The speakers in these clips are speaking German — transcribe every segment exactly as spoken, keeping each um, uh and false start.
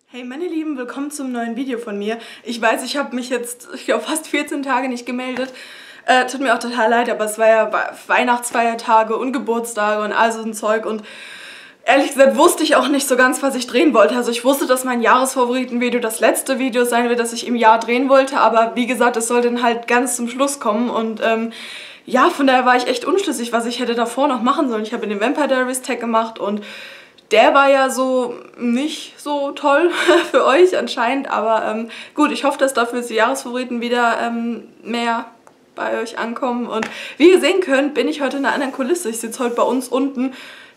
Hey meine Lieben, willkommen zum neuen Video von mir. Ich weiß, ich habe mich jetzt, ich glaube, fast vierzehn Tage nicht gemeldet. Äh, tut mir auch total leid, aber es war ja Weihnachtsfeiertage und Geburtstage und all so ein Zeug und ehrlich gesagt wusste ich auch nicht so ganz, was ich drehen wollte. Also ich wusste, dass mein Jahresfavoritenvideo das letzte Video sein wird, das ich im Jahr drehen wollte, aber wie gesagt, es soll dann halt ganz zum Schluss kommen und ähm, ja, von daher war ich echt unschlüssig, was ich hätte davor noch machen sollen. Ich habe den Vampire Diaries Tag gemacht und der war ja so nicht so toll für euch anscheinend, aber ähm, gut, ich hoffe, dass dafür jetzt die Jahresfavoriten wieder ähm, mehr bei euch ankommen. Und wie ihr sehen könnt, bin ich heute in einer anderen Kulisse. Ich sitze heute bei uns unten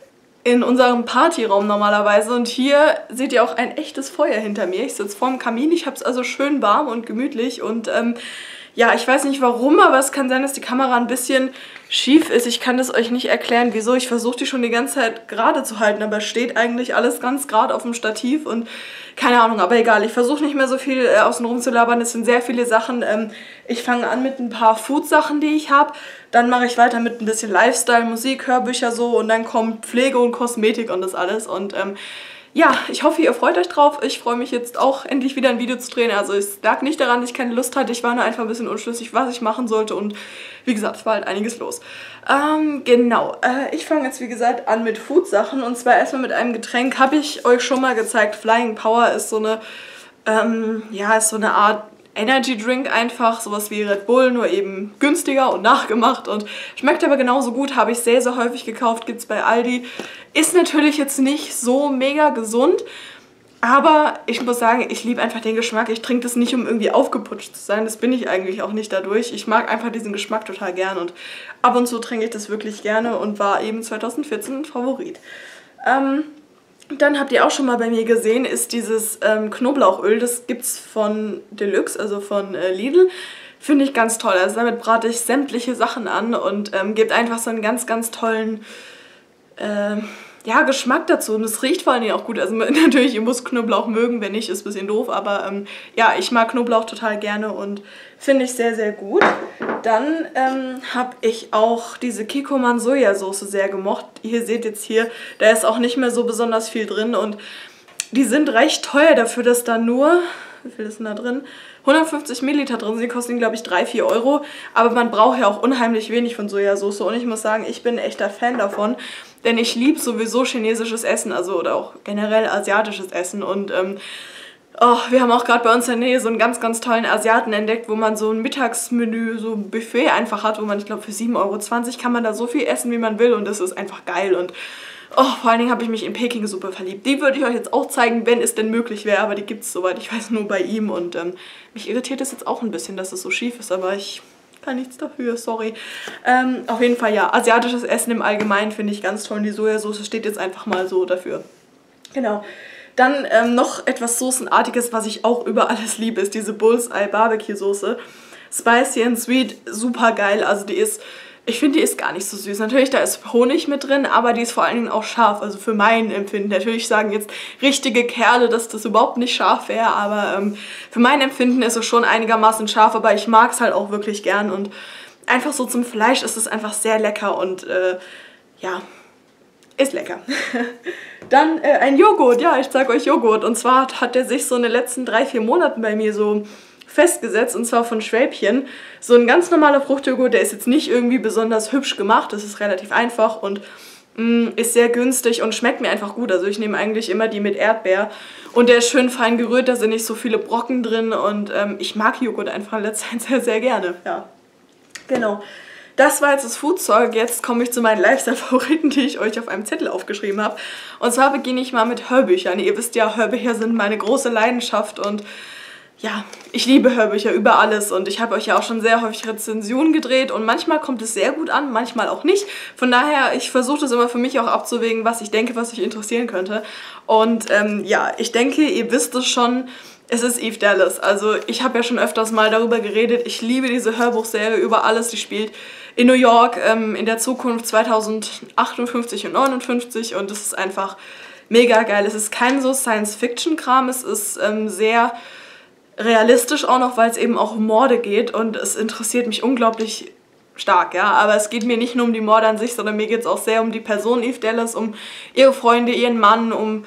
in unserem Partyraum normalerweise und hier seht ihr auch ein echtes Feuer hinter mir. Ich sitze vorm Kamin, ich habe es also schön warm und gemütlich und ähm, ja, ich weiß nicht warum, aber es kann sein, dass die Kamera ein bisschen schief ist. Ich kann das euch nicht erklären, wieso. Ich versuche die schon die ganze Zeit gerade zu halten, aber es steht eigentlich alles ganz gerade auf dem Stativ und keine Ahnung, aber egal. Ich versuche nicht mehr so viel äh, außen rum zu labern. Es sind sehr viele Sachen. Ähm, ich fange an mit ein paar Food-Sachen, die ich habe. Dann mache ich weiter mit ein bisschen Lifestyle, Musik, Hörbücher so und dann kommt Pflege und Kosmetik und das alles und ähm, ja, ich hoffe, ihr freut euch drauf. Ich freue mich jetzt auch, endlich wieder ein Video zu drehen. Also es lag nicht daran, dass ich keine Lust hatte. Ich war nur einfach ein bisschen unschlüssig, was ich machen sollte. Und wie gesagt, es war halt einiges los. Ähm, genau. Äh, ich fange jetzt, wie gesagt, an mit Food-Sachen. Und zwar erstmal mit einem Getränk. Habe ich euch schon mal gezeigt. Flying Power ist so eine, ähm, ja, ist so eine Art Energy Drink einfach, sowas wie Red Bull, nur eben günstiger und nachgemacht und schmeckt aber genauso gut, habe ich sehr, sehr häufig gekauft, gibt es bei Aldi. Ist natürlich jetzt nicht so mega gesund, aber ich muss sagen, ich liebe einfach den Geschmack. Ich trinke das nicht, um irgendwie aufgeputscht zu sein, das bin ich eigentlich auch nicht dadurch. Ich mag einfach diesen Geschmack total gern und ab und zu trinke ich das wirklich gerne und war eben zweitausendvierzehn ein Favorit. Ähm... Dann habt ihr auch schon mal bei mir gesehen, ist dieses ähm, Knoblauchöl, das gibt's von Deluxe, also von äh, Lidl. Finde ich ganz toll, also damit brate ich sämtliche Sachen an und ähm, gibt einfach so einen ganz, ganz tollen äh, ja, Geschmack dazu. Und es riecht vor allem auch gut, also natürlich, ihr müsst Knoblauch mögen, wenn nicht, ist ein bisschen doof, aber ähm, ja, ich mag Knoblauch total gerne und finde ich sehr, sehr gut. Dann ähm, habe ich auch diese Kikkoman Sojasauce sehr gemocht. Ihr seht jetzt hier, da ist auch nicht mehr so besonders viel drin und die sind recht teuer dafür, dass da nur, wie viel ist denn da drin? hundertfünfzig Milliliter drin sind, die kosten, glaube ich, drei, vier Euro. Aber man braucht ja auch unheimlich wenig von Sojasauce und ich muss sagen, ich bin ein echter Fan davon, denn ich liebe sowieso chinesisches Essen, also oder auch generell asiatisches Essen und ähm, oh, wir haben auch gerade bei uns in der Nähe so einen ganz, ganz tollen Asiaten entdeckt, wo man so ein Mittagsmenü, so ein Buffet einfach hat, wo man, ich glaube, für sieben Euro zwanzig kann man da so viel essen, wie man will und das ist einfach geil und oh, vor allen Dingen habe ich mich in Peking-Suppe verliebt. Die würde ich euch jetzt auch zeigen, wenn es denn möglich wäre, aber die gibt es, soweit ich weiß, nur bei ihm und ähm, mich irritiert es jetzt auch ein bisschen, dass es so schief ist, aber ich kann nichts dafür, sorry. Ähm, auf jeden Fall, ja, asiatisches Essen im Allgemeinen finde ich ganz toll und die Sojasauce steht jetzt einfach mal so dafür. Genau. Dann ähm, noch etwas Soßenartiges, was ich auch über alles liebe, ist diese Bullseye Barbecue Soße. Spicy and sweet, super geil, also die ist, ich finde, die ist gar nicht so süß. Natürlich, da ist Honig mit drin, aber die ist vor allen Dingen auch scharf, also für mein Empfinden. Natürlich sagen jetzt richtige Kerle, dass das überhaupt nicht scharf wäre, aber ähm, für mein Empfinden ist es schon einigermaßen scharf, aber ich mag es halt auch wirklich gern und einfach so zum Fleisch ist es einfach sehr lecker und äh, ja, ist lecker. Dann äh, ein Joghurt, ja, ich zeige euch Joghurt und zwar hat der sich so in den letzten drei, vier Monaten bei mir so festgesetzt und zwar von Schwäbchen. So ein ganz normaler Fruchtjoghurt, der ist jetzt nicht irgendwie besonders hübsch gemacht, das ist relativ einfach und mh, ist sehr günstig und schmeckt mir einfach gut. Also ich nehme eigentlich immer die mit Erdbeer und der ist schön fein gerührt, da sind nicht so viele Brocken drin und ähm, ich mag Joghurt einfach in letzter Zeit sehr, sehr gerne. Ja, genau. Das war jetzt das Foodzeug, jetzt komme ich zu meinen Lifestyle-Favoriten, die ich euch auf einem Zettel aufgeschrieben habe. Und zwar beginne ich mal mit Hörbüchern. Ihr wisst ja, Hörbücher sind meine große Leidenschaft und ja, ich liebe Hörbücher über alles und ich habe euch ja auch schon sehr häufig Rezensionen gedreht und manchmal kommt es sehr gut an, manchmal auch nicht. Von daher, ich versuche das immer für mich auch abzuwägen, was ich denke, was euch interessieren könnte. Und ähm, ja, ich denke, ihr wisst es schon, es ist Eve Dallas. Also ich habe ja schon öfters mal darüber geredet, ich liebe diese Hörbuchserie über alles, die spielt in New York ähm, in der Zukunft zweitausendachtundfünfzig und neunundfünfzig und es ist einfach mega geil. Es ist kein so Science-Fiction-Kram, es ist ähm, sehr realistisch auch noch, weil es eben auch um Morde geht und es interessiert mich unglaublich stark, ja, aber es geht mir nicht nur um die Morde an sich, sondern mir geht es auch sehr um die Person Eve Dallas, um ihre Freunde, ihren Mann, um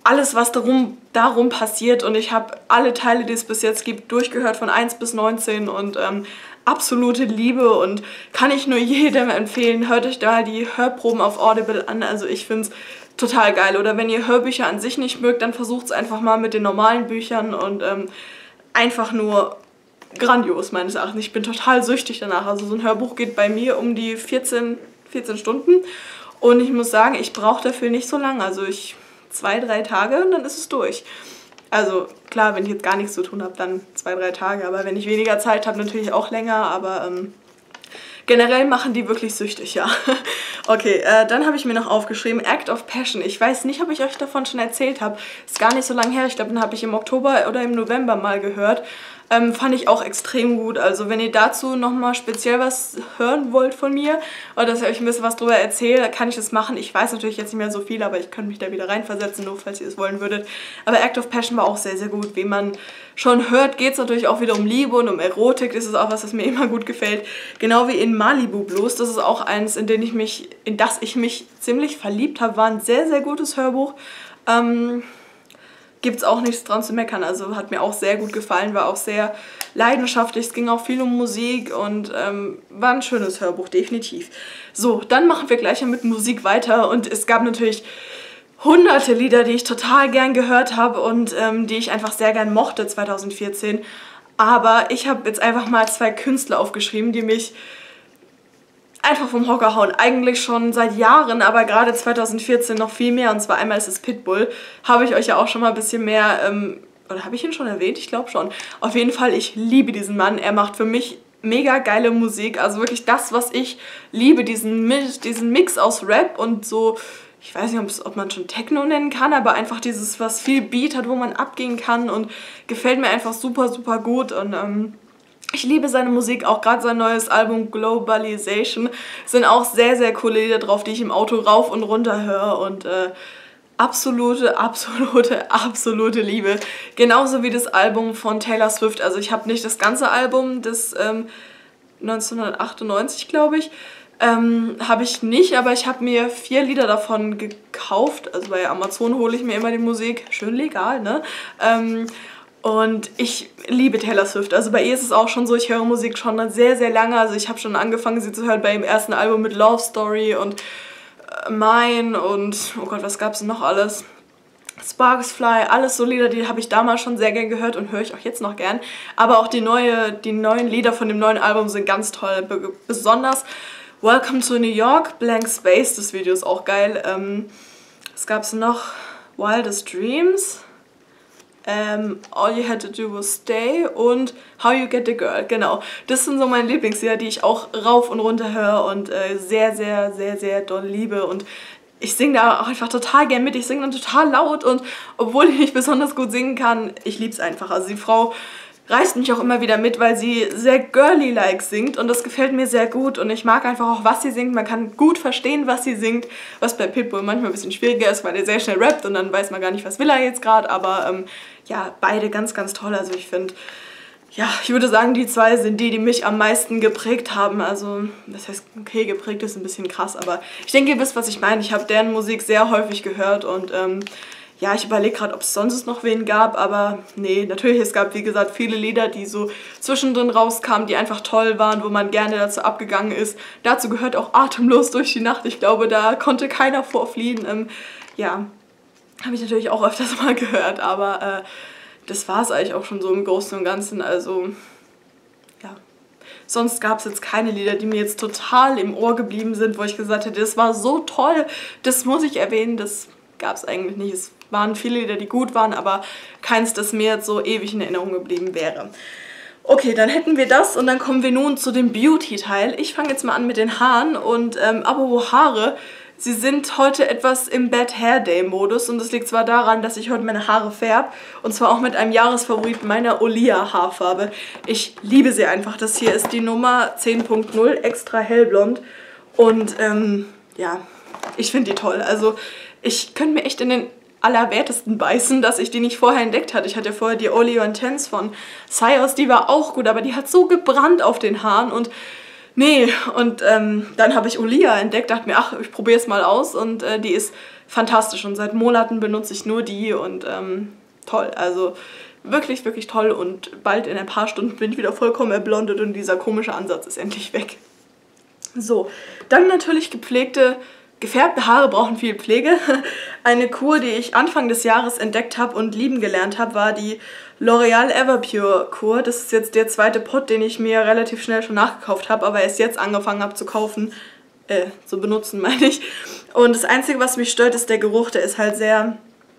alles, was darum, darum passiert. Und ich habe alle Teile, die es bis jetzt gibt, durchgehört von eins bis neunzehn und ähm, absolute Liebe und kann ich nur jedem empfehlen. Hört euch da die Hörproben auf Audible an, also ich finde es total geil. Oder wenn ihr Hörbücher an sich nicht mögt, dann versucht es einfach mal mit den normalen Büchern und ähm, einfach nur grandios meines Erachtens. Ich bin total süchtig danach. Also so ein Hörbuch geht bei mir um die vierzehn, vierzehn Stunden und ich muss sagen, ich brauche dafür nicht so lange. Also ich zwei, drei Tage und dann ist es durch. Also klar, wenn ich jetzt gar nichts zu tun habe, dann zwei, drei Tage. Aber wenn ich weniger Zeit habe, natürlich auch länger. Aber ähm, generell machen die wirklich süchtig, ja. Okay, äh, dann habe ich mir noch aufgeschrieben, Act of Passion. Ich weiß nicht, ob ich euch davon schon erzählt habe. Ist gar nicht so lange her. Ich glaube, den habe ich im Oktober oder im November mal gehört. Ähm, fand ich auch extrem gut. Also wenn ihr dazu nochmal speziell was hören wollt von mir oder dass ich euch ein bisschen was drüber erzähle, kann ich das machen. Ich weiß natürlich jetzt nicht mehr so viel, aber ich könnte mich da wieder reinversetzen, nur falls ihr es wollen würdet. Aber Act of Passion war auch sehr, sehr gut. Wie man schon hört, geht es natürlich auch wieder um Liebe und um Erotik. Das ist auch was, was mir immer gut gefällt. Genau wie in Malibu Blues. Das ist auch eins, in, den ich mich, in das ich mich ziemlich verliebt habe. War ein sehr, sehr gutes Hörbuch. Ähm... Gibt es auch nichts dran zu meckern, also hat mir auch sehr gut gefallen, war auch sehr leidenschaftlich, es ging auch viel um Musik und ähm, war ein schönes Hörbuch, definitiv. So, dann machen wir gleich mit Musik weiter und es gab natürlich hunderte Lieder, die ich total gern gehört habe und ähm, die ich einfach sehr gern mochte zwanzig vierzehn, aber ich habe jetzt einfach mal zwei Künstler aufgeschrieben, die mich einfach vom Hocker hauen. Eigentlich schon seit Jahren, aber gerade zwanzig vierzehn noch viel mehr. Und zwar einmal ist es Pitbull. Habe ich euch ja auch schon mal ein bisschen mehr, ähm, oder habe ich ihn schon erwähnt? Ich glaube schon. Auf jeden Fall, ich liebe diesen Mann. Er macht für mich mega geile Musik. Also wirklich das, was ich liebe. Diesen, diesen Mix aus Rap und so, ich weiß nicht, ob man schon Techno nennen kann, aber einfach dieses, was viel Beat hat, wo man abgehen kann. Und gefällt mir einfach super, super gut. Und ähm, ich liebe seine Musik, auch gerade sein neues Album Globalization. Sind auch sehr, sehr coole Lieder drauf, die ich im Auto rauf und runter höre. Und äh, absolute, absolute, absolute Liebe. Genauso wie das Album von Taylor Swift. Also ich habe nicht das ganze Album, das ähm, neunzehnhundertachtundneunzig, glaube ich, ähm, habe ich nicht. Aber ich habe mir vier Lieder davon gekauft. Also bei Amazon hole ich mir immer die Musik. Schön legal, ne? Ähm, Und ich liebe Taylor Swift. Also bei ihr ist es auch schon so, ich höre Musik schon sehr, sehr lange. Also ich habe schon angefangen, sie zu hören bei ihrem ersten Album mit Love Story und äh, Mine und, oh Gott, was gab es noch alles? Sparks Fly, alles so Lieder, die habe ich damals schon sehr gern gehört und höre ich auch jetzt noch gern. Aber auch die, neue, die neuen Lieder von dem neuen Album sind ganz toll. Be besonders Welcome to New York, Blank Space, das Video ist auch geil. Ähm, was gab es noch? Wildest Dreams. Um, All You Had to Do Was Stay und How You Get the Girl, genau. Das sind so meine Lieblingslieder, die ich auch rauf und runter höre und äh, sehr, sehr, sehr, sehr doll liebe. Und ich singe da auch einfach total gern mit. Ich singe dann total laut und obwohl ich nicht besonders gut singen kann, ich liebe es einfach. Also die Frau reißt mich auch immer wieder mit, weil sie sehr girly-like singt und das gefällt mir sehr gut und ich mag einfach auch, was sie singt. Man kann gut verstehen, was sie singt, was bei Pitbull manchmal ein bisschen schwieriger ist, weil er sehr schnell rappt und dann weiß man gar nicht, was will er jetzt gerade, aber ähm, ja, beide ganz, ganz toll. Also ich finde, ja, ich würde sagen, die zwei sind die, die mich am meisten geprägt haben. Also, das heißt, okay, geprägt ist ein bisschen krass, aber ich denke, ihr wisst, was ich meine. Ich habe deren Musik sehr häufig gehört und ähm, ja, ich überlege gerade, ob es sonst noch wen gab, aber nee, natürlich, es gab, wie gesagt, viele Lieder, die so zwischendrin rauskamen, die einfach toll waren, wo man gerne dazu abgegangen ist. Dazu gehört auch Atemlos durch die Nacht. Ich glaube, da konnte keiner vorfliehen. Ähm, ja, habe ich natürlich auch öfters mal gehört, aber äh, das war es eigentlich auch schon so im Großen und Ganzen. Also, ja. Sonst gab es jetzt keine Lieder, die mir jetzt total im Ohr geblieben sind, wo ich gesagt hätte, das war so toll, das muss ich erwähnen, das gab es eigentlich nicht. Es waren viele Lieder, die gut waren, aber keins, das mir jetzt so ewig in Erinnerung geblieben wäre. Okay, dann hätten wir das und dann kommen wir nun zu dem Beauty-Teil. Ich fange jetzt mal an mit den Haaren und ähm, apropos Haare, sie sind heute etwas im Bad Hair Day Modus und das liegt zwar daran, dass ich heute meine Haare färbe und zwar auch mit einem Jahresfavorit meiner Olia Haarfarbe. Ich liebe sie einfach. Das hier ist die Nummer zehn Punkt null, extra hellblond und ähm, ja, ich finde die toll. Also ich könnte mir echt in den allerwertesten beißen, dass ich die nicht vorher entdeckt hatte. Ich hatte vorher die Oleo Intense von Sios, die war auch gut, aber die hat so gebrannt auf den Haaren und nee, und ähm, dann habe ich Olia entdeckt, dachte mir, ach, ich probiere es mal aus und äh, die ist fantastisch und seit Monaten benutze ich nur die und ähm, toll, also wirklich, wirklich toll und bald in ein paar Stunden bin ich wieder vollkommen erblondet und dieser komische Ansatz ist endlich weg. So, dann natürlich gepflegte, gefärbte Haare brauchen viel Pflege. Eine Kur, die ich Anfang des Jahres entdeckt habe und lieben gelernt habe, war die L'Oreal Everpure Kur. Das ist jetzt der zweite Pot, den ich mir relativ schnell schon nachgekauft habe, aber erst jetzt angefangen habe zu kaufen, äh, zu benutzen meine ich. Und das Einzige, was mich stört, ist der Geruch, der ist halt sehr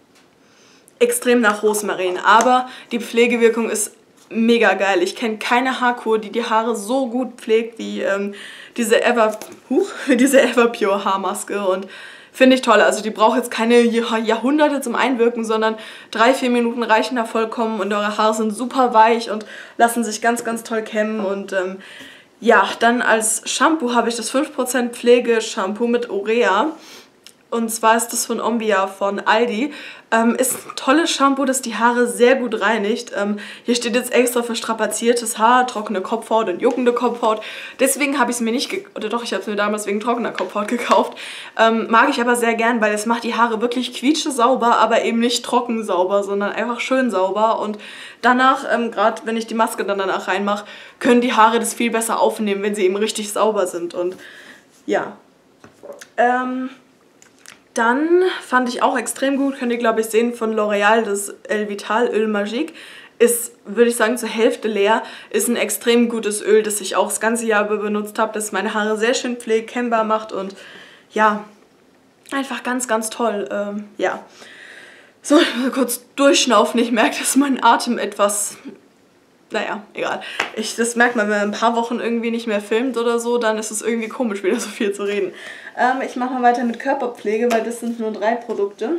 extrem nach Rosmarin, aber die Pflegewirkung ist mega geil. Ich kenne keine Haarkur, die die Haare so gut pflegt wie ähm, diese Ever, huch, diese Everpure Haarmaske und finde ich toll. Also die braucht jetzt keine Jahrhunderte zum Einwirken, sondern drei, vier Minuten reichen da vollkommen und eure Haare sind super weich und lassen sich ganz, ganz toll kämmen und ähm, ja, dann als Shampoo habe ich das fünf Prozent Pflege-Shampoo mit Urea. Und zwar ist das von Ombia von Aldi. Ähm, ist ein tolles Shampoo, das die Haare sehr gut reinigt. Ähm, hier steht jetzt extra für strapaziertes Haar, trockene Kopfhaut und juckende Kopfhaut. Deswegen habe ich es mir nicht, ge oder doch, ich habe es mir damals wegen trockener Kopfhaut gekauft. Ähm, mag ich aber sehr gern, weil es macht die Haare wirklich quietsche sauber, aber eben nicht trocken sauber, sondern einfach schön sauber. Und danach, ähm, gerade wenn ich die Maske dann danach reinmache, können die Haare das viel besser aufnehmen, wenn sie eben richtig sauber sind. Und ja, ähm... Dann fand ich auch extrem gut, könnt ihr glaube ich sehen, von L'Oreal, das El Vital Öl Magique. Ist, würde ich sagen, zur Hälfte leer. Ist ein extrem gutes Öl, das ich auch das ganze Jahr über benutzt habe, das meine Haare sehr schön pflegt, kennbar macht und ja, einfach ganz, ganz toll. Ähm, ja. So, ich muss kurz durchschnaufen. Ich merke, dass mein Atem etwas... Naja, egal. Ich, das merkt man, wenn man ein paar Wochen irgendwie nicht mehr filmt oder so, dann ist es irgendwie komisch, wieder so viel zu reden. Ähm, ich mache mal weiter mit Körperpflege, weil das sind nur drei Produkte.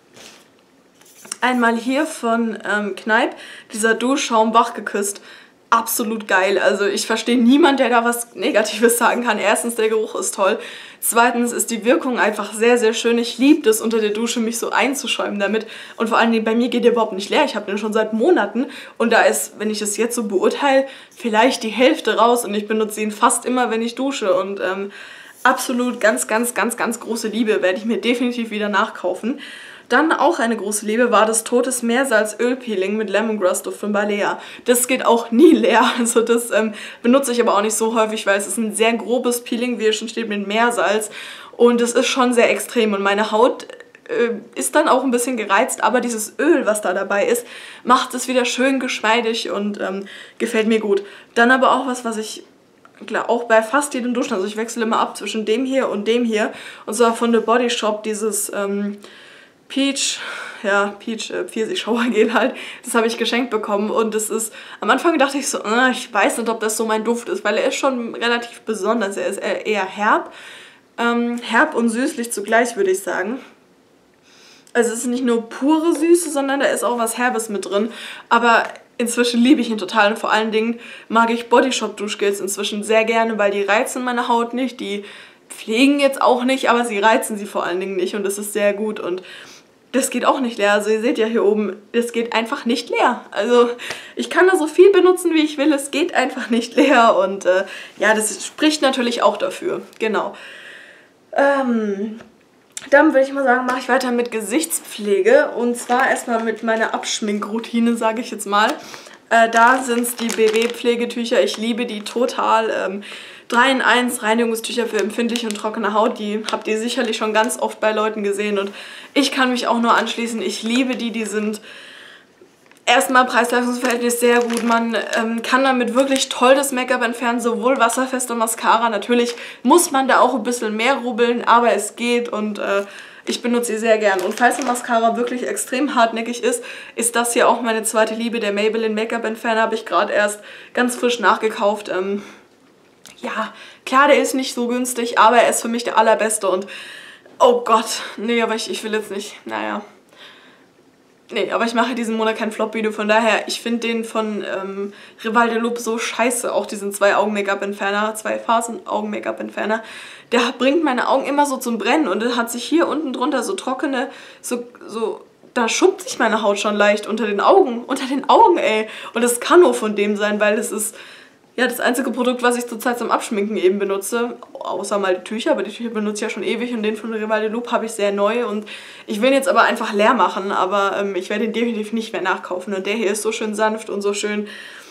Einmal hier von ähm, Kneipp, dieser Duschschaum wach geküsst. Absolut geil. Also ich verstehe niemanden, der da was Negatives sagen kann. Erstens, der Geruch ist toll. Zweitens ist die Wirkung einfach sehr, sehr schön. Ich liebe es, unter der Dusche mich so einzuschäumen damit. Und vor allen Dingen, bei mir geht der überhaupt nicht leer. Ich habe den schon seit Monaten. Und da ist, wenn ich es jetzt so beurteile, vielleicht die Hälfte raus. Und ich benutze ihn fast immer, wenn ich dusche. Und ähm, absolut ganz, ganz, ganz, ganz große Liebe. Werde ich mir definitiv wieder nachkaufen. Dann auch eine große Liebe war das Totes Meersalz Ölpeeling mit Lemongrass Duft von Balea. Das geht auch nie leer, also das ähm, benutze ich aber auch nicht so häufig, weil es ist ein sehr grobes Peeling, wie es schon steht, mit Meersalz. Und es ist schon sehr extrem und meine Haut äh, ist dann auch ein bisschen gereizt, aber dieses Öl, was da dabei ist, macht es wieder schön geschmeidig und ähm, gefällt mir gut. Dann aber auch was, was ich... Klar, auch bei fast jedem Duschen, also ich wechsle immer ab zwischen dem hier und dem hier. Und zwar von The Body Shop dieses... Ähm, Peach, ja, Peach, äh, Pfirsich-Schauergel halt, das habe ich geschenkt bekommen und das ist, am Anfang dachte ich so, äh, ich weiß nicht, ob das so mein Duft ist, weil er ist schon relativ besonders, er ist eher herb, ähm, herb und süßlich zugleich, würde ich sagen. Also es ist nicht nur pure Süße, sondern da ist auch was Herbes mit drin, aber inzwischen liebe ich ihn total und vor allen Dingen mag ich Body Shop Duschgels inzwischen sehr gerne, weil die reizen meine Haut nicht, die pflegen jetzt auch nicht, aber sie reizen sie vor allen Dingen nicht und das ist sehr gut und das geht auch nicht leer. Also ihr seht ja hier oben, das geht einfach nicht leer. Also ich kann da so viel benutzen, wie ich will. Es geht einfach nicht leer. Und äh, ja, das spricht natürlich auch dafür. Genau. Ähm, dann würde ich mal sagen, mache ich weiter mit Gesichtspflege. Und zwar erstmal mit meiner Abschminkroutine, sage ich jetzt mal. Äh, da sind es die B W-Pflegetücher. Ich liebe die total. Ähm, drei in eins Reinigungstücher für empfindliche und trockene Haut, die habt ihr sicherlich schon ganz oft bei Leuten gesehen und ich kann mich auch nur anschließen. Ich liebe die, die sind erstmal Preis-Leistungs-Verhältnis sehr gut. Man ähm, kann damit wirklich toll das Make-up entfernen, sowohl wasserfeste Mascara. Natürlich muss man da auch ein bisschen mehr rubbeln, aber es geht und äh, ich benutze sie sehr gern. Und falls eine Mascara wirklich extrem hartnäckig ist, ist das hier auch meine zweite Liebe. Der Maybelline Make-up Entferner habe ich gerade erst ganz frisch nachgekauft. Ähm, Ja, klar, der ist nicht so günstig, aber er ist für mich der allerbeste und oh Gott, nee, aber ich, ich will jetzt nicht, naja. Nee, aber ich mache diesen Monat kein Flop-Video, von daher, ich finde den von ähm, Rival de Loop so scheiße, auch diesen zwei-Augen-Make-up-Entferner, zwei-Phasen-Augen-Make-up-Entferner. Der bringt meine Augen immer so zum Brennen und dann hat sich hier unten drunter so trockene, so, so, da schuppt sich meine Haut schon leicht unter den Augen, unter den Augen, ey. Und das kann nur von dem sein, weil es ist... ja, das einzige Produkt, was ich zurzeit zum Abschminken eben benutze, außer mal die Tücher, aber die Tücher benutze ich ja schon ewig und den von Rival de Loop habe ich sehr neu und ich will ihn jetzt aber einfach leer machen, aber ähm, ich werde ihn definitiv nicht mehr nachkaufen und der hier ist so schön sanft und so schön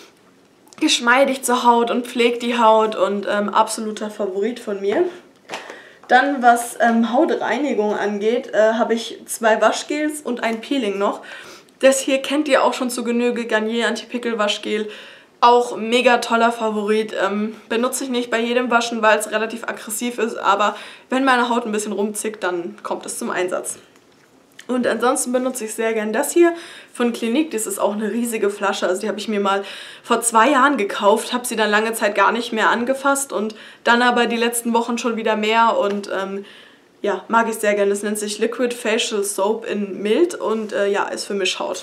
geschmeidig zur Haut und pflegt die Haut und ähm, absoluter Favorit von mir. Dann, was ähm, Hautreinigung angeht, äh, habe ich zwei Waschgels und ein Peeling noch. Das hier kennt ihr auch schon zu Genüge, Garnier Anti-Pickel Waschgel. Auch mega toller Favorit. Ähm, benutze ich nicht bei jedem Waschen, weil es relativ aggressiv ist, aber wenn meine Haut ein bisschen rumzickt, dann kommt es zum Einsatz. Und ansonsten benutze ich sehr gern das hier von Clinique. Das ist auch eine riesige Flasche. Also die habe ich mir mal vor zwei Jahren gekauft, habe sie dann lange Zeit gar nicht mehr angefasst und dann aber die letzten Wochen schon wieder mehr. Und ähm, ja, mag ich sehr gern. Das nennt sich Liquid Facial Soap in Mild und äh, ja, ist für Mischhaut.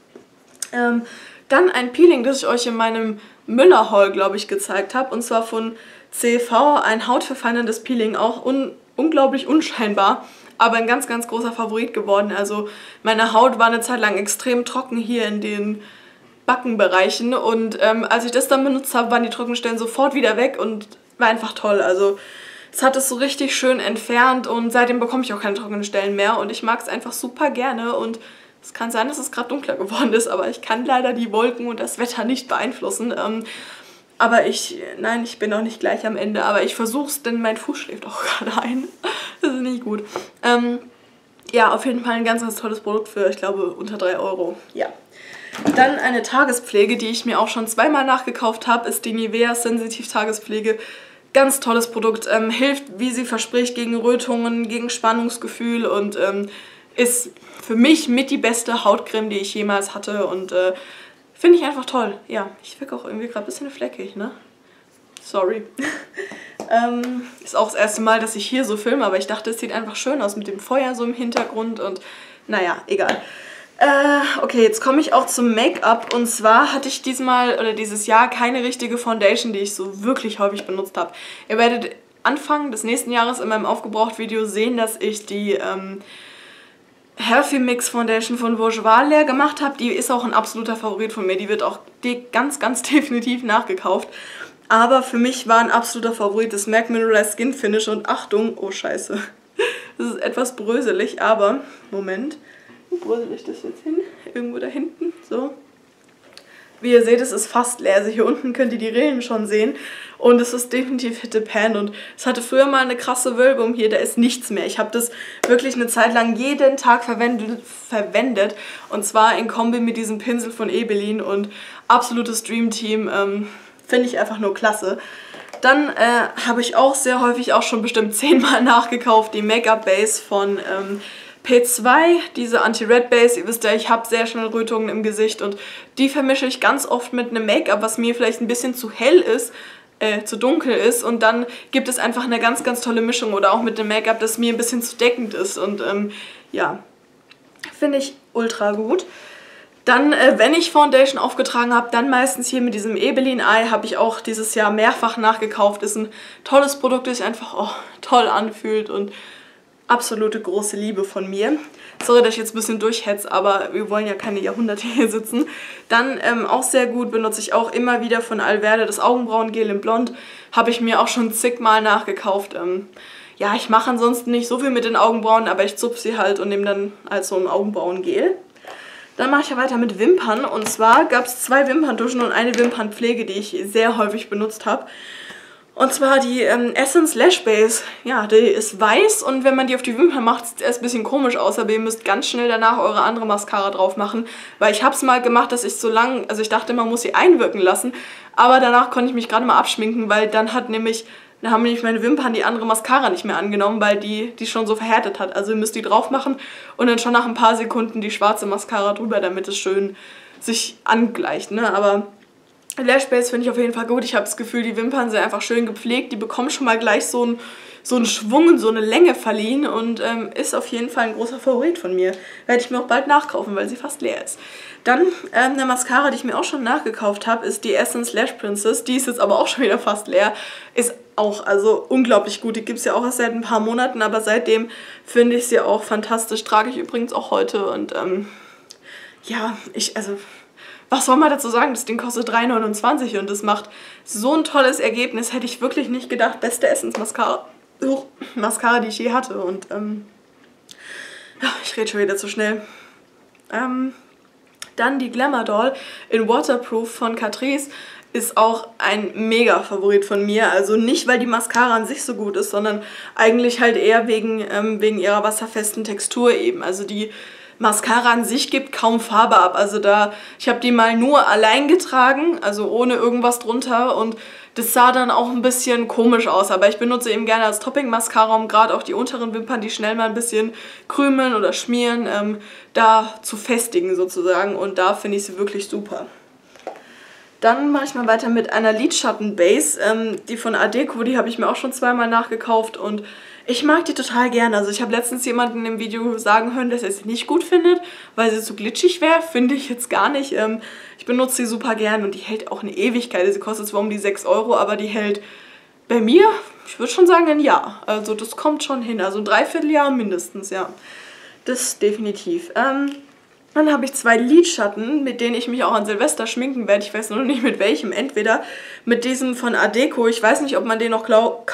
Ähm, dann ein Peeling, das ich euch in meinem Müller-Haul, glaube ich, gezeigt habe. Und zwar von C V, ein hautverfeinerndes Peeling, auch un unglaublich unscheinbar. Aber ein ganz, ganz großer Favorit geworden. Also meine Haut war eine Zeit lang extrem trocken hier in den Backenbereichen. Und ähm, als ich das dann benutzt habe, waren die Trockenstellen sofort wieder weg und war einfach toll. Also es hat es so richtig schön entfernt und seitdem bekomme ich auch keine trockenen Stellen mehr. Und ich mag es einfach super gerne. Und es kann sein, dass es gerade dunkler geworden ist, aber ich kann leider die Wolken und das Wetter nicht beeinflussen. Ähm, Aber ich, nein, ich bin noch nicht gleich am Ende, aber ich versuche es, denn mein Fuß schläft auch gerade ein. Das ist nicht gut. Ähm, ja, auf jeden Fall ein ganz, ganz tolles Produkt für, ich glaube, unter drei Euro. Ja. Dann eine Tagespflege, die ich mir auch schon zweimal nachgekauft habe, ist die Nivea Sensitiv Tagespflege. Ganz tolles Produkt, ähm, hilft, wie sie verspricht, gegen Rötungen, gegen Spannungsgefühl und ähm, ist für mich mit die beste Hautcreme, die ich jemals hatte und äh, finde ich einfach toll. Ja, ich wirke auch irgendwie gerade ein bisschen fleckig, ne? Sorry. ähm, ist auch das erste Mal, dass ich hier so filme, aber ich dachte, es sieht einfach schön aus mit dem Feuer so im Hintergrund und naja, egal. Äh, okay, jetzt komme ich auch zum Make-up und zwar hatte ich diesmal oder dieses Jahr keine richtige Foundation, die ich so wirklich häufig benutzt habe. Ihr werdet Anfang des nächsten Jahres in meinem Aufgebraucht-Video sehen, dass ich die ähm, Healthy Mix Foundation von Bourjois leer gemacht habe. Die ist auch ein absoluter Favorit von mir. Die wird auch ganz, ganz definitiv nachgekauft. Aber für mich war ein absoluter Favorit das M A C Mineralized Skin Finish. Und Achtung, oh scheiße, das ist etwas bröselig, aber, Moment, wo brösel ich das jetzt hin? Irgendwo da hinten, so. Wie ihr seht, es ist fast leer. Also hier unten könnt ihr die Rillen schon sehen. Und es ist definitiv Hit the Pan. Und es hatte früher mal eine krasse Wölbung hier. Da ist nichts mehr. Ich habe das wirklich eine Zeit lang jeden Tag verwendet. verwendet. Und zwar in Kombi mit diesem Pinsel von Ebelin. Und absolutes Dream Team. Ähm, Finde ich einfach nur klasse. Dann äh, habe ich auch sehr häufig, auch schon bestimmt zehnmal nachgekauft, die Make-up Base von Ähm, P zwei, diese Anti-Red Base, ihr wisst ja, ich habe sehr schnell Rötungen im Gesicht und die vermische ich ganz oft mit einem Make-up, was mir vielleicht ein bisschen zu hell ist, äh, zu dunkel ist und dann gibt es einfach eine ganz, ganz tolle Mischung oder auch mit einem Make-up, das mir ein bisschen zu deckend ist und ähm, ja, finde ich ultra gut. Dann, äh, wenn ich Foundation aufgetragen habe, dann meistens hier mit diesem Ebelin Eye, habe ich auch dieses Jahr mehrfach nachgekauft. Ist ein tolles Produkt, das sich einfach oh, toll anfühlt und absolute große Liebe von mir. Sorry, dass ich jetzt ein bisschen durchhetze, aber wir wollen ja keine Jahrhunderte hier sitzen. Dann ähm, auch sehr gut, benutze ich auch immer wieder von Alverde das Augenbrauengel in Blond. Habe ich mir auch schon zigmal nachgekauft. Ähm, ja, ich mache ansonsten nicht so viel mit den Augenbrauen, aber ich zupfe sie halt und nehme dann als so ein Augenbrauengel. Dann mache ich ja weiter mit Wimpern. Und zwar gab es zwei Wimperntuschen und eine Wimpernpflege, die ich sehr häufig benutzt habe. Und zwar die ähm, Essence Lash Base. Ja, die ist weiß und wenn man die auf die Wimpern macht, sieht es erst ein bisschen komisch aus, aber ihr müsst ganz schnell danach eure andere Mascara drauf machen. Weil ich habe es mal gemacht, dass ich so lang, also ich dachte, man muss sie einwirken lassen, aber danach konnte ich mich gerade mal abschminken, weil dann hat nämlich, dann haben nämlich meine Wimpern die andere Mascara nicht mehr angenommen, weil die die schon so verhärtet hat. Also ihr müsst die drauf machen und dann schon nach ein paar Sekunden die schwarze Mascara drüber, damit es schön sich angleicht, ne, aber Lash Base finde ich auf jeden Fall gut. Ich habe das Gefühl, die Wimpern sind einfach schön gepflegt. Die bekommen schon mal gleich so einen, so einen Schwung und so eine Länge verliehen und ähm, ist auf jeden Fall ein großer Favorit von mir. Werde ich mir auch bald nachkaufen, weil sie fast leer ist. Dann ähm, eine Mascara, die ich mir auch schon nachgekauft habe, ist die Essence Lash Princess. Die ist jetzt aber auch schon wieder fast leer. Ist auch also unglaublich gut. Die gibt es ja auch erst seit ein paar Monaten, aber seitdem finde ich sie auch fantastisch. Trage ich übrigens auch heute und ähm, ja, ich, also was soll man dazu sagen? Das Ding kostet drei neunundzwanzig und das macht so ein tolles Ergebnis. Hätte ich wirklich nicht gedacht. Beste Essensmascara, oh, Mascara, die ich je hatte. Und ähm, ja, ich rede schon wieder zu schnell. Ähm, dann die Glamour Doll in Waterproof von Catrice ist auch ein Mega-Favorit von mir. Also nicht, weil die Mascara an sich so gut ist, sondern eigentlich halt eher wegen, ähm, wegen ihrer wasserfesten Textur eben. Also die Mascara an sich gibt kaum Farbe ab. Also da, ich habe die mal nur allein getragen, also ohne irgendwas drunter und das sah dann auch ein bisschen komisch aus. Aber ich benutze eben gerne als Topping-Mascara, um gerade auch die unteren Wimpern, die schnell mal ein bisschen krümeln oder schmieren, ähm, da zu festigen sozusagen. Und da finde ich sie wirklich super. Dann mache ich mal weiter mit einer Lidschatten-Base, ähm, die von Adecco, die habe ich mir auch schon zweimal nachgekauft und ich mag die total gerne. Also ich habe letztens jemanden im Video sagen hören, dass er sie nicht gut findet, weil sie zu glitschig wäre. Finde ich jetzt gar nicht. Ähm, ich benutze sie super gern und die hält auch eine Ewigkeit. Sie kostet zwar um die sechs Euro, aber die hält bei mir, ich würde schon sagen, ein Jahr. Also das kommt schon hin. Also ein Dreivierteljahr mindestens, ja. Das definitiv. Ähm, Dann habe ich zwei Lidschatten, mit denen ich mich auch an Silvester schminken werde. Ich weiß nur noch nicht mit welchem. Entweder mit diesem von Adecco. Ich weiß nicht, ob man den noch glaub,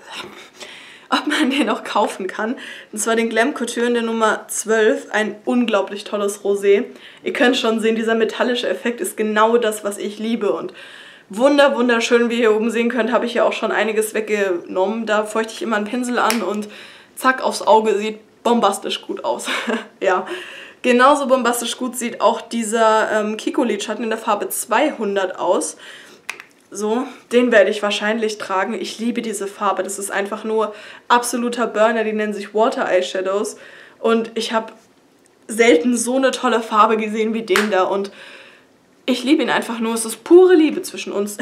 ob man den noch kaufen kann. Und zwar den Glam Couture in der Nummer zwölf. Ein unglaublich tolles Rosé. Ihr könnt schon sehen, dieser metallische Effekt ist genau das, was ich liebe. Und wunder, wunderschön, wie ihr hier oben sehen könnt, habe ich ja auch schon einiges weggenommen. Da feuchte ich immer einen Pinsel an und zack, aufs Auge, sieht bombastisch gut aus. Ja. Genauso bombastisch gut sieht auch dieser ähm, Kiko-Lidschatten in der Farbe zweihundert aus. So, den werde ich wahrscheinlich tragen. Ich liebe diese Farbe. Das ist einfach nur absoluter Burner. Die nennen sich Water Eyeshadows. Und ich habe selten so eine tolle Farbe gesehen wie den da. Und ich liebe ihn einfach nur. Es ist pure Liebe zwischen uns.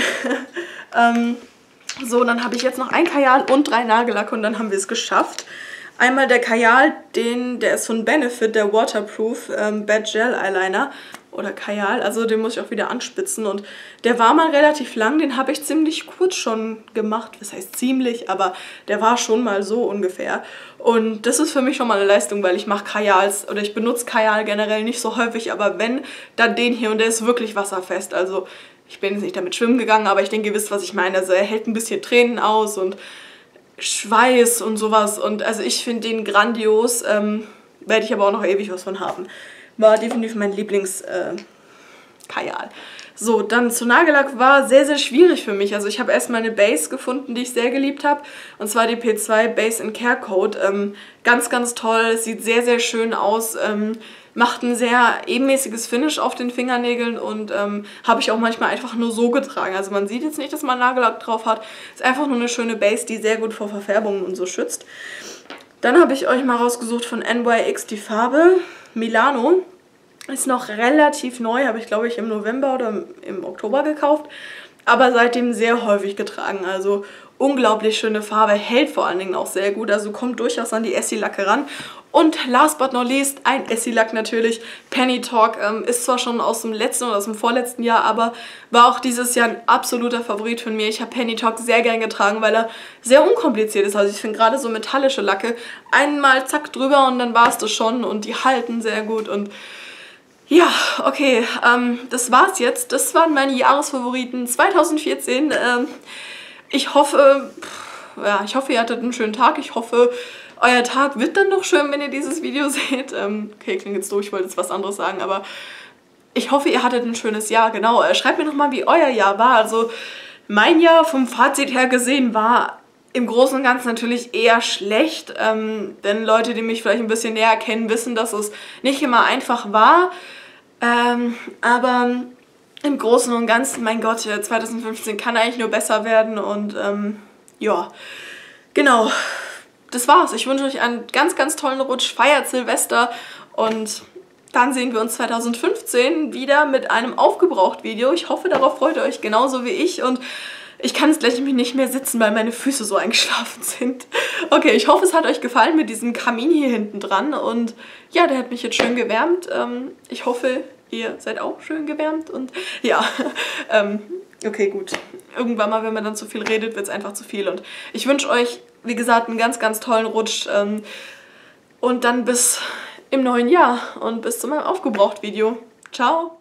ähm, so, dann habe ich jetzt noch ein Kajal und drei Nagellacke und dann haben wir es geschafft. Einmal der Kajal, den, der ist von Benefit, der Waterproof ähm, Bad Gel Eyeliner oder Kajal, also den muss ich auch wieder anspitzen und der war mal relativ lang, den habe ich ziemlich kurz schon gemacht, das heißt ziemlich, aber der war schon mal so ungefähr und das ist für mich schon mal eine Leistung, weil ich mache Kajals oder ich benutze Kajal generell nicht so häufig, aber wenn, dann den hier und der ist wirklich wasserfest, also ich bin jetzt nicht damit schwimmen gegangen, aber ich denke, ihr wisst, was ich meine, also er hält ein bisschen Tränen aus und Schweiß und sowas und also ich finde den grandios, ähm, werde ich aber auch noch ewig was von haben. War definitiv mein Lieblings äh, Kajal. So, dann zu Nagellack war sehr, sehr schwierig für mich. Also ich habe erstmal eine Base gefunden, die ich sehr geliebt habe. Und zwar die P zwei Base in Care Code. Ähm, ganz, ganz toll, sieht sehr, sehr schön aus. Ähm, macht ein sehr ebenmäßiges Finish auf den Fingernägeln und ähm, habe ich auch manchmal einfach nur so getragen. Also man sieht jetzt nicht, dass man Nagellack drauf hat. Ist einfach nur eine schöne Base, die sehr gut vor Verfärbungen und so schützt. Dann habe ich euch mal rausgesucht von N Y X die Farbe Milano. Ist noch relativ neu, habe ich glaube ich im November oder im Oktober gekauft. Aber seitdem sehr häufig getragen. Also unglaublich schöne Farbe, hält vor allen Dingen auch sehr gut. Also kommt durchaus an die Essilacke ran. Und last but not least, ein Essie-Lack natürlich. Penny Talk ähm, ist zwar schon aus dem letzten oder aus dem vorletzten Jahr, aber war auch dieses Jahr ein absoluter Favorit von mir. Ich habe Penny Talk sehr gern getragen, weil er sehr unkompliziert ist. Also ich finde gerade so metallische Lacke, einmal zack drüber und dann war es das schon. Und die halten sehr gut und ja, okay, ähm, das war's jetzt. Das waren meine Jahresfavoriten zweitausendvierzehn. Ähm, ich hoffe, pff, ja, ich hoffe, ihr hattet einen schönen Tag. Ich hoffe, euer Tag wird dann noch schön, wenn ihr dieses Video seht. Ähm, okay, klingt jetzt doof, ich wollte jetzt was anderes sagen, aber ich hoffe, ihr hattet ein schönes Jahr. Genau, äh, schreibt mir noch mal, wie euer Jahr war. Also mein Jahr vom Fazit her gesehen war im Großen und Ganzen natürlich eher schlecht, ähm, denn Leute, die mich vielleicht ein bisschen näher kennen, wissen, dass es nicht immer einfach war. Ähm, aber im Großen und Ganzen, mein Gott, zweitausendfünfzehn kann eigentlich nur besser werden und ähm, ja, genau, das war's. Ich wünsche euch einen ganz, ganz tollen Rutsch, feiert Silvester und dann sehen wir uns zweitausendfünfzehn wieder mit einem Aufgebraucht-Video. Ich hoffe, darauf freut ihr euch genauso wie ich und ich kann jetzt gleich nicht mehr sitzen, weil meine Füße so eingeschlafen sind. Okay, ich hoffe, es hat euch gefallen mit diesem Kamin hier hinten dran. Und ja, der hat mich jetzt schön gewärmt. Ähm, ich hoffe, ihr seid auch schön gewärmt. Und ja, ähm, okay, gut. Irgendwann mal, wenn man dann zu viel redet, wird es einfach zu viel. Und ich wünsche euch, wie gesagt, einen ganz, ganz tollen Rutsch. Ähm, und dann bis im neuen Jahr und bis zu meinem Aufgebraucht-Video. Ciao!